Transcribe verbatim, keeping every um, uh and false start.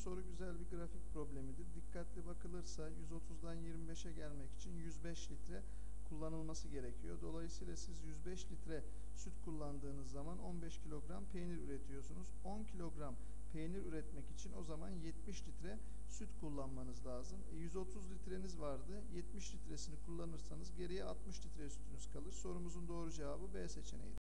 soru güzel bir grafik problemidir. Dikkatli bakılırsa yüz otuzdan yirmi beşe gelmek için yüz beş litre kullanılması gerekiyor. Dolayısıyla siz yüz beş litre süt kullandığınız zaman on beş kilogram peynir üretiyorsunuz. on kilogram peynir üretmek için o zaman yetmiş litre süt kullanmanız lazım. E, yüz otuz litreniz vardı. yetmiş litresini kullanırsanız geriye altmış litre sütünüz kalır. Sorumuzun doğru cevabı B seçeneğidir.